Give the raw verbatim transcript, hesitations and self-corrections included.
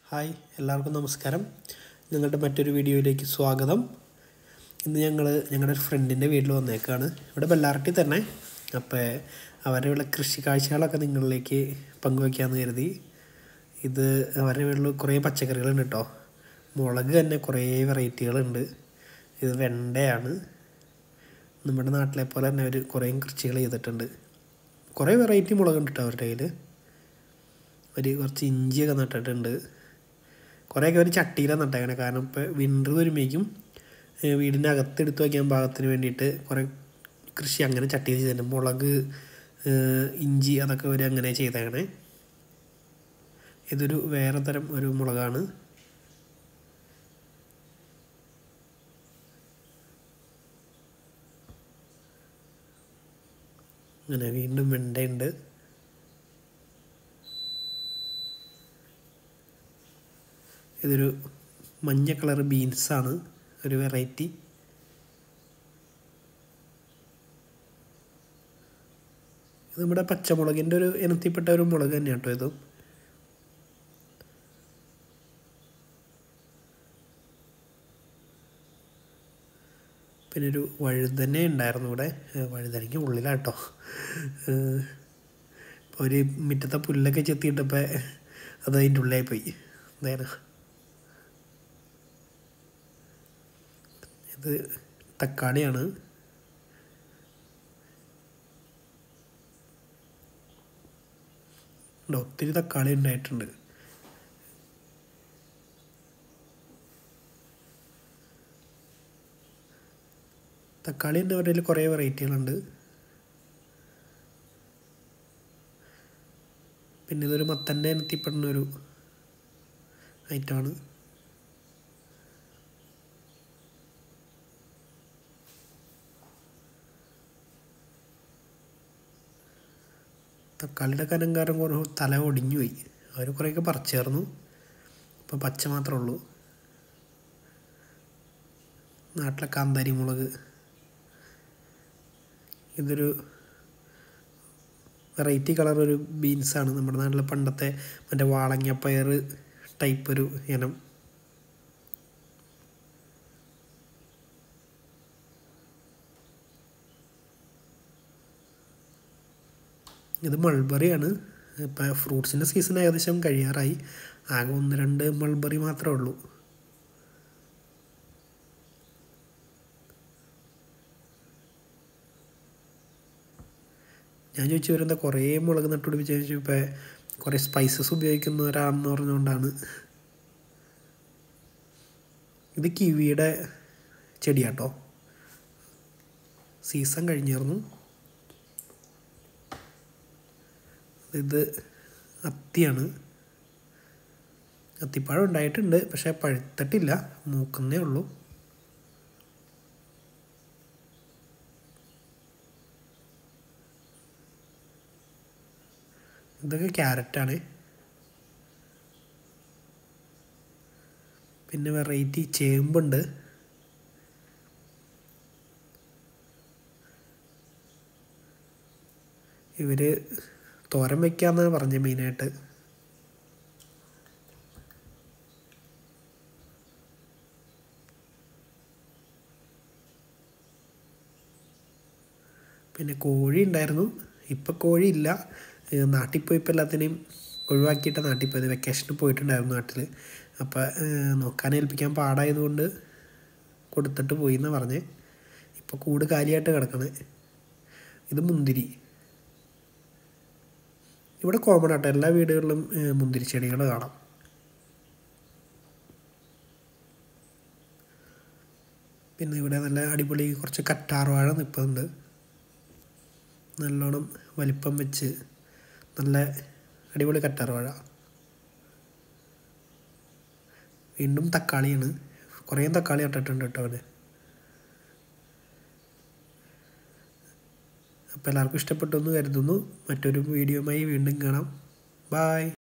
Hi, എല്ലാവർക്കും നമസ്കാരം. ഞങ്ങളുടെ മറ്റൊരു വീഡിയോയിലേക്ക് സ്വാഗതം. ഇന്ന് ഞങ്ങൾ ഞങ്ങളുടെ ഒരു ഫ്രണ്ടിൻ്റെ വീട്ടിൽ വന്നേക്കാണ്. ഇവിടെ ബെല്ലാർട്ടി തന്നെ. അപ്പോൾ അവരുടെ കൃഷി കാഴ്ചകളൊക്കെ നിങ്ങളിലേക്ക് പങ്കുവയ്ക്കാമെന്ന് കരുതി. ഇത് അവരുടെ വീട്ടിൽ കുറേ പച്ചക്കറികളുണ്ട് കേട്ടോ. മുളക് തന്നെ കുറേ വെറൈറ്റികളുണ്ട്. ഇത് വെണ്ടയാണ്. നമ്മുടെ നാട്ടിലെ പോലെ തന്നെ അവർ കുറേ കൃഷികൾ ചെയ്തിട്ടുണ്ട്. കുറേ വെറൈറ്റി മുളകുണ്ട് കേട്ടോ അവരുടെ കയ്യിൽ. ഒരു കുറച്ച് ഇഞ്ചിയൊക്കെ നട്ടിട്ടുണ്ട്. കുറേയൊക്കെ ഒരു ചട്ടിയിലാണ് നട്ടേക്കണേ. കാരണം ഇപ്പോൾ വിൻ്റർ വരുമ്പോഴേക്കും വീടിൻ്റെ അകത്ത് എടുത്ത് വയ്ക്കാൻ പാകത്തിന് വേണ്ടിയിട്ട് കുറേ കൃഷി അങ്ങനെ ചട്ടിയിൽ ചെയ്തിട്ടുണ്ട്. മുളക്, ഇഞ്ചി അതൊക്കെ അവർ അങ്ങനെ ചെയ്തേക്കണേ. ഇതൊരു വേറെ തരം ഒരു മുളകാണ്. അങ്ങനെ വീണ്ടും വെണ്ടയുണ്ട്. ഇതൊരു മഞ്ഞ കളർ ബീൻസാണ്, ഒരു വെറൈറ്റി. ഇത് നമ്മുടെ പച്ചമുളകിൻ്റെ ഒരു ഇനത്തിൽപ്പെട്ട ഒരു മുളക് തന്നെയാണ് കേട്ടോ ഇതും. പിന്നെ ഒരു വഴുതന ഉണ്ടായിരുന്നു ഇവിടെ. വഴുതനയ്ക്ക് ഉള്ളിലാട്ടോ. ഇപ്പോൾ ഒരു മുറ്റത്തെ പുല്ലൊക്കെ ചെത്തിയിട്ടപ്പോൾ അത് അതിൻ്റെ ഉള്ളിലായി പോയി. എന്തായാലും ഇത് തക്കാളിയാണ്. ഒത്തിരി തക്കാളി ഉണ്ടായിട്ടുണ്ട്. തക്കാളി തന്നെ അവരുടെ കുറേ വെറൈറ്റികളുണ്ട്. പിന്നെ ഇതൊരു മത്തൻ്റെ ഇനത്തിൽപ്പെടുന്ന ഒരു ഐറ്റമാണ്. തക്കാളിയുടെ കനങ്കാരം കുറേ തല ഒടിഞ്ഞു പോയി. അവർ കുറേയൊക്കെ പറിച്ചേർന്നു. ഇപ്പോൾ പച്ച മാത്രമേ ഉള്ളൂ. നാട്ടിലെ കാന്താരി മുളക്. ഇതൊരു വെറൈറ്റി കളർ ഒരു ബീൻസാണ്. നമ്മുടെ നാട്ടിലെ പണ്ടത്തെ മറ്റേ വാളങ്ങപ്പയർ ടൈപ്പ് ഒരു ഇനം. ഇത് മൾബറിയാണ്. ഇപ്പം ഫ്രൂട്ട്സിൻ്റെ സീസൺ ഏകദേശം കഴിയാറായി. ആകെ ഒന്ന് രണ്ട് മൾബറി മാത്രമേ ഉള്ളൂ. ഞാൻ ചോദിച്ചു വരുന്ന കുറേ മുളക് നട്ടുപിടിപ്പിച്ച് ചോദിച്ചു. ഇപ്പോൾ കുറേ സ്പൈസസ് ഉപയോഗിക്കുന്നവരാണെന്ന് പറഞ്ഞുകൊണ്ടാണ്. ഇത് കിവിയുടെ ചെടിയാട്ടോ. സീസൺ കഴിഞ്ഞായിരുന്നു. ഇത് അത്തിയാണ്. അത്തിപ്പഴം ഉണ്ടായിട്ടുണ്ട്, പക്ഷേ പഴുത്തിട്ടില്ല, മൂക്കുന്നേ ഉള്ളൂ. ഇതൊക്കെ ക്യാരറ്റാണ്. പിന്നെ വെറൈറ്റി ചേമ്പുണ്ട്. ഇവർ തോരൻ വയ്ക്കാമെന്നാണ് പറഞ്ഞത് മെയിനായിട്ട്. പിന്നെ കോഴി ഉണ്ടായിരുന്നു. ഇപ്പം കോഴിയില്ല. നാട്ടിൽ പോയി ഇപ്പോൾ എല്ലാത്തിനെയും ഒഴിവാക്കിയിട്ട് നാട്ടിൽ പോയത്. വെക്കേഷന് പോയിട്ടുണ്ടായിരുന്നു നാട്ടിൽ. അപ്പോൾ നോക്കാൻ ഏൽപ്പിക്കാൻ പാടായതുകൊണ്ട് കൊടുത്തിട്ട് പോയി എന്നാണ് പറഞ്ഞത്. ഇപ്പോൾ കൂട് കാലിയായിട്ട് കിടക്കണേ. ഇത് മുന്തിരി. ഇവിടെ കോമൺ ആട്ടോ, എല്ലാ വീടുകളിലും മുന്തിരി ചെടികൾ കാണാം. പിന്നെ ഇവിടെ നല്ല അടിപൊളി കുറച്ച് കറ്റാർവാഴ നിൽപ്പുണ്ട്. നല്ലോണം വലിപ്പം വെച്ച് നല്ല അടിപൊളി കറ്റാർവാഴ. വീണ്ടും തക്കാളിയാണ്. കുറേ തക്കാളി നട്ടിട്ടുണ്ട് കേട്ടോ അവന്. അപ്പോൾ എല്ലാവർക്കും ഇഷ്ടപ്പെട്ടു എന്ന് കരുതുന്നു. മറ്റൊരു വീഡിയോയുമായി വീണ്ടും കാണാം. ബായ്.